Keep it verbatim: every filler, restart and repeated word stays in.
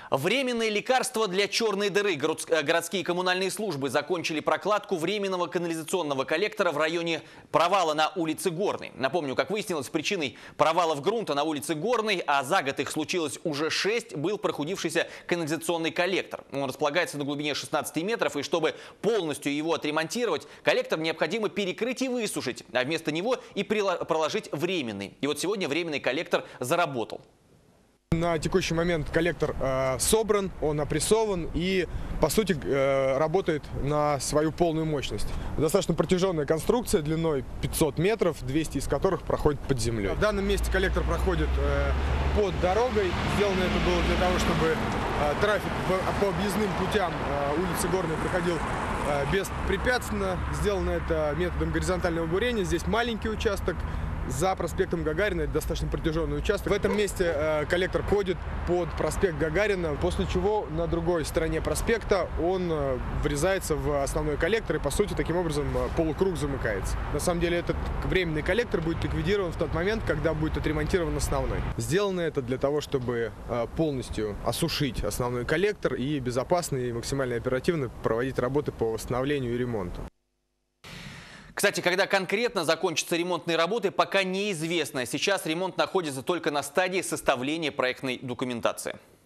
Временные лекарства для черной дыры. Городские коммунальные службы закончили прокладку временного канализационного коллектора в районе провала на улице Горной. Напомню, как выяснилось, причиной провалов грунта на улице Горной, а за год их случилось уже шесть, был прохудившийся канализационный коллектор. Он располагается на глубине шестнадцати метров, и чтобы полностью его отремонтировать, коллектор необходимо перекрыть и высушить, а вместо него и проложить временный. И вот сегодня временный коллектор заработал. На текущий момент коллектор э, собран, он опрессован и, по сути, э, работает на свою полную мощность. Достаточно протяженная конструкция длиной пятьсот метров, двести из которых проходит под землей. В данном месте коллектор проходит э, под дорогой. Сделано это было для того, чтобы э, трафик по, по объездным путям э, улицы Горной проходил э, беспрепятственно. Сделано это методом горизонтального бурения. Здесь маленький участок. За проспектом Гагарина, это достаточно протяженный участок. В этом месте э, коллектор ходит под проспект Гагарина, после чего на другой стороне проспекта он э, врезается в основной коллектор и, по сути, таким образом э, полукруг замыкается. На самом деле этот временный коллектор будет ликвидирован в тот момент, когда будет отремонтирован основной. Сделано это для того, чтобы э, полностью осушить основной коллектор и безопасно и максимально оперативно проводить работы по восстановлению и ремонту. Кстати, когда конкретно закончатся ремонтные работы, пока неизвестно. Сейчас ремонт находится только на стадии составления проектной документации.